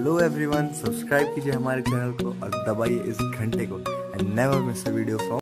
Hello everyone, subscribe कीजिए हमारे channel को और दबाइए इस घंटे को and never miss a video from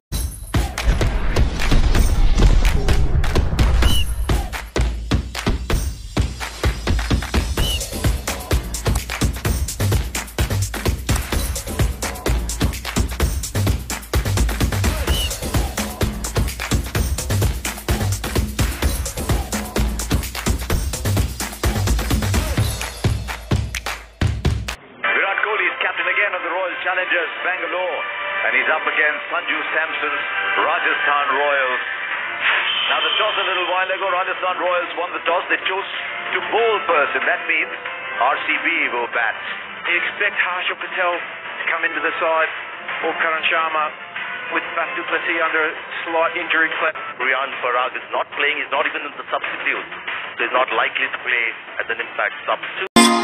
Challengers Bangalore, and he's up against Sanju Samson's Rajasthan Royals. Now the toss a little while ago, Rajasthan Royals won the toss. They chose to bowl first, and that means RCB will bat. You expect Harshal Patel to come into the side, or Karan Sharma with Faf du Plessis under a slight injury cloud. Riyan Parag is not playing, he's not even in the substitute, so he's not likely to play as an impact substitute.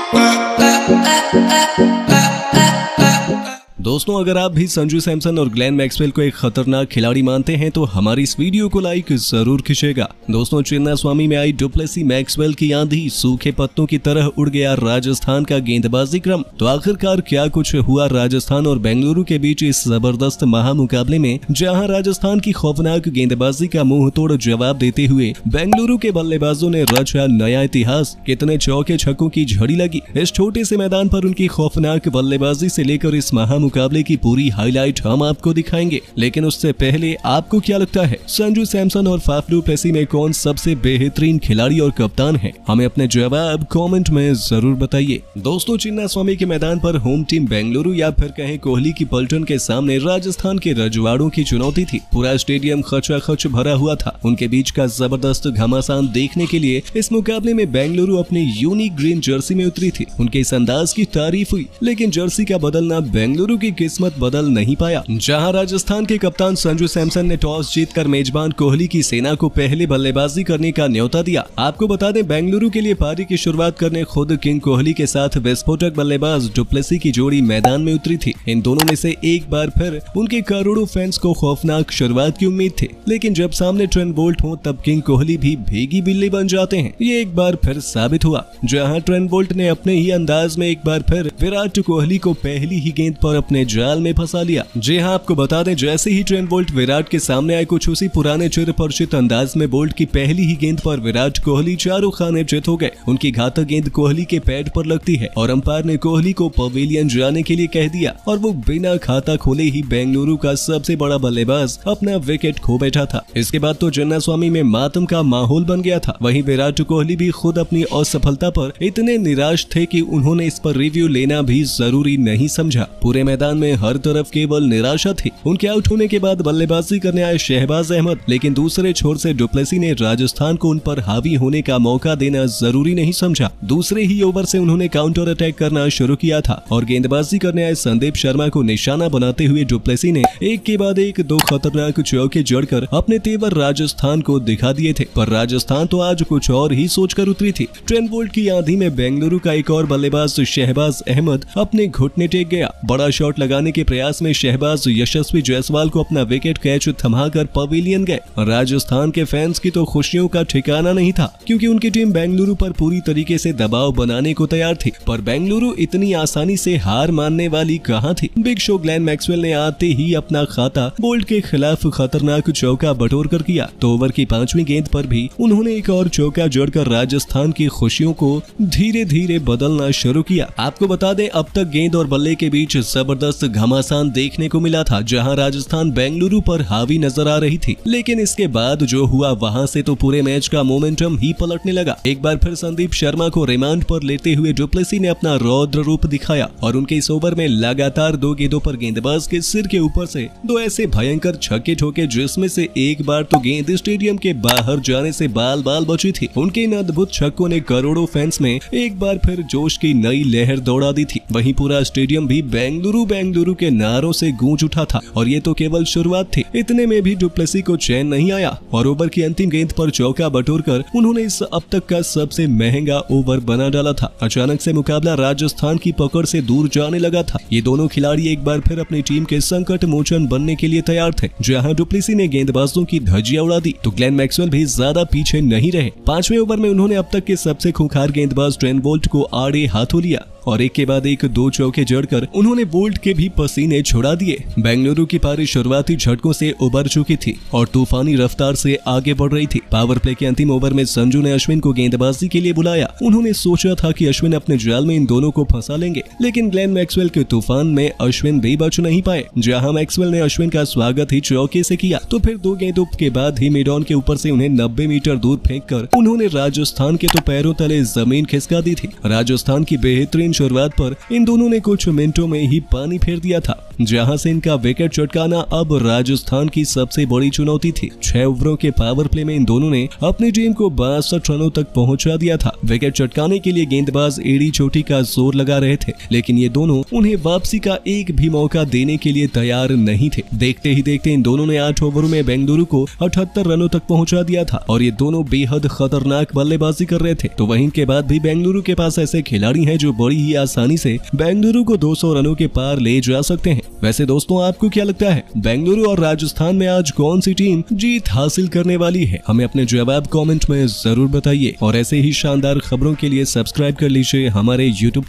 दोस्तों, अगर आप भी संजू सैमसन और Glenn Maxwell को एक खतरनाक खिलाड़ी मानते हैं तो हमारी इस वीडियो को लाइक जरूर खींचेगा। दोस्तों, चिन्नास्वामी में आई डु प्लेसी मैक्सवेल की आंधी, सूखे पत्तों की तरह उड़ गया राजस्थान का गेंदबाजी क्रम। तो आखिरकार क्या कुछ हुआ राजस्थान और बेंगलुरु के बीच इस जबरदस्त महामुकाबले में, जहां राजस्थान की खौफनाक गेंदबाजी का मुंह तोड़ जवाब देते हुए बेंगलुरु के बल्लेबाजों ने रचा नया इतिहास। कितने चौके छक्कों की झड़ी लगी। इस छोटे से मैदान पर उनकी खौफनाक बल्लेबाजी से लेकर इस मुकाबले की पूरी हाईलाइट हम आपको दिखाएंगे। लेकिन उससे पहले आपको क्या लगता है, संजू सैमसन और फाफ डु प्लेसी में कौन सबसे बेहतरीन खिलाड़ी और कप्तान है? हमें अपने जवाब कमेंट में जरूर बताइए। दोस्तों, चिन्नास्वामी के मैदान पर होम टीम बेंगलुरु या फिर कहें कोहली की पलटन के सामने राजस्थान के रजवाड़ों की चुनौती थी। पूरा स्टेडियम खचाखच भरा हुआ था। उनके बीच का जबरदस्त घमासान देखने के लिए इस मुकाबले में बेंगलुरु अपनी यूनिक ग्रीन जर्सी में उतरी थी। उनके इस अंदाज की तारीफ हुई, लेकिन जर्सी का बदलना बेंगलुरु की किस्मत बदल नहीं पाया। जहां राजस्थान के कप्तान संजू सैमसन ने टॉस जीतकर मेजबान कोहली की सेना को पहले बल्लेबाजी करने का न्योता दिया। आपको बता दें, बेंगलुरु के लिए पारी की शुरुआत करने खुद किंग कोहली के साथ विस्फोटक बल्लेबाज डु प्लेसी की जोड़ी मैदान में उतरी थी। इन दोनों में से एक बार फिर उनके करोड़ों फैंस को खौफनाक शुरुआत की उम्मीद थी, लेकिन जब सामने ट्रेंट बोल्ट हो तब किंग कोहली भी भीगी बिल्ली बन जाते हैं। ये एक बार फिर साबित हुआ, जहां ट्रेंट बोल्ट ने अपने ही अंदाज में एक बार फिर विराट कोहली को पहली ही गेंद पर अपने जाल में फंसा लिया। जी हां, आपको बता दें, जैसे ही ट्रेंट बोल्ट विराट के सामने आए, कुछ उसी पुराने चिर परिचित अंदाज में बोल्ट की पहली ही गेंद पर विराट कोहली चारों खाने चित हो गए। उनकी घातक गेंद कोहली के पैड पर लगती है और अंपायर ने कोहली को पवेलियन जाने के लिए कह दिया और वो बिना खाता खोले ही बेंगलुरु का सबसे बड़ा बल्लेबाज अपना विकेट खो बैठा था। इसके बाद तो चिन्नास्वामी में मातम का माहौल बन गया था। वहीं विराट कोहली भी खुद अपनी असफलता पर इतने निराश थे कि उन्होंने इस पर रिव्यू लेना भी जरूरी नहीं समझा। पूरे मैदान में हर तरफ केवल निराशा थी। उनके आउट होने के बाद बल्लेबाजी करने आए शहबाज अहमद, लेकिन दूसरे छोर से डु प्लेसी ने राजस्थान को उन पर हावी होने का मौका देना जरूरी नहीं समझा। दूसरे ही ओवर से उन्होंने काउंटर अटैक करना शुरू किया था और गेंदबाजी करने आए संदीप शर्मा को निशाना बनाते हुए डु प्लेसी ने एक के बाद एक दो खतरनाक चौके जड़कर अपने तेवर राजस्थान को दिखा दिए थे। पर राजस्थान तो आज कुछ और ही सोचकर उतरी थी। ट्रेंट बोल्ट की आंधी में बेंगलुरु का एक और बल्लेबाज शहबाज अहमद अपने घुटने टेक गया। बड़ा शॉट लगाने के प्रयास में शहबाज यशस्वी जायसवाल को अपना विकेट कैच थमाकर पवेलियन गए। राजस्थान के फैंस की तो खुशियों का ठिकाना नहीं था, क्योंकि उनकी टीम बेंगलुरु पर पूरी तरीके से दबाव बनाने को तैयार थी। पर बेंगलुरु इतनी आसानी से हार मानने वाली कहां थी। बिग शो ग्लेन मैक्सवेल ने आते ही अपना खाता बोल्ट के खिलाफ खतरनाक चौका बटोर कर किया। तो ओवर की 5वीं गेंद पर भी उन्होंने एक और चौका जोड़कर राजस्थान की खुशियों को धीरे धीरे बदलना शुरू किया। आपको बता दें, अब तक गेंद और बल्ले के बीच जबरदस्त घमासान देखने को मिला था, जहां राजस्थान बेंगलुरु पर हावी नजर आ रही थी। लेकिन इसके बाद जो हुआ, वहां से तो पूरे मैच का मोमेंटम ही पलटने लगा। एक बार फिर संदीप शर्मा को रिमांड पर लेते हुए डु प्लेसी ने अपना रौद्र रूप दिखाया और उनके इस ओवर में लगातार 2 गेंदों पर गेंदबाज के सिर के ऊपर से 2 ऐसे भयंकर छक्के ठोके, जिसमें से एक बार तो गेंद स्टेडियम के बाहर जाने से बाल बाल बची थी। उनके इन अद्भुत छक्कों ने करोड़ों फैंस में एक बार फिर जोश की नई लहर दौड़ा दी थी। वहीं पूरा स्टेडियम भी बेंगलुरु के नारों से गूंज उठा था। और ये तो केवल शुरुआत थी। इतने में भी डु प्लेसी को चैन नहीं आया और ओवर की अंतिम गेंद पर चौका बटोरकर उन्होंने इस अब तक का सबसे महंगा ओवर बना डाला था। अचानक से मुकाबला राजस्थान की पकड़ से दूर जाने लगा था। ये दोनों खिलाड़ी एक बार फिर अपनी टीम के संकट मोचन बनने के लिए तैयार थे। जहां डु प्लेसी ने गेंदबाजों की धज्जियां उड़ा दी, तो ग्लेन मैक्सवेल भी ज्यादा पीछे नहीं रहे। 5वें ओवर में उन्होंने अब तक के सबसे खूंखार गेंदबाज ट्रेंट बोल्ट को आड़े हाथों लिया और एक के बाद एक 2 चौके जड़कर उन्होंने बोल्ट के भी पसीने छुड़ा दिए। बेंगलुरु की पारी शुरुआती झटकों से उबर चुकी थी और तूफानी रफ्तार से आगे बढ़ रही थी। पावर प्ले के अंतिम ओवर में संजू ने अश्विन को गेंदबाजी के लिए बुलाया। उन्होंने सोचा था कि अश्विन अपने जाल में इन दोनों को फंसा लेंगे, लेकिन ग्लेन मैक्सवेल के तूफान में अश्विन भी बच नहीं पाए। जहां मैक्सवेल ने अश्विन का स्वागत ही चौके से किया तो फिर 2 गेंदों के बाद ही मिड ऑन के ऊपर से उन्हें 90 मीटर दूर फेंककर उन्होंने राजस्थान के तो पैरों तले जमीन खिसका दी थी। राजस्थान की बेहतरीन शुरुआत पर इन दोनों ने कुछ मिनटों में ही पानी फेर दिया था, जहां से इनका विकेट चटकाना अब राजस्थान की सबसे बड़ी चुनौती थी। 6 ओवरों के पावर प्ले में इन दोनों ने अपनी टीम को 62 रनों तक पहुंचा दिया था। विकेट चटकाने के लिए गेंदबाज एडी चोटी का जोर लगा रहे थे, लेकिन ये दोनों उन्हें वापसी का एक भी मौका देने के लिए तैयार नहीं थे। देखते ही देखते इन दोनों ने 8 ओवरों में बेंगलुरु को 78 रनों तक पहुंचा दिया था और ये दोनों बेहद खतरनाक बल्लेबाजी कर रहे थे। तो वहीं के बाद भी बेंगलुरु के पास ऐसे खिलाड़ी हैं जो बड़ी ही आसानी से बेंगलुरु को 200 रनों के पार ले जा सकते हैं। वैसे दोस्तों, आपको क्या लगता है, बेंगलुरु और राजस्थान में आज कौन सी टीम जीत हासिल करने वाली है? हमें अपने जवाब कमेंट में जरूर बताइए और ऐसे ही शानदार खबरों के लिए सब्सक्राइब कर लीजिए हमारे YouTube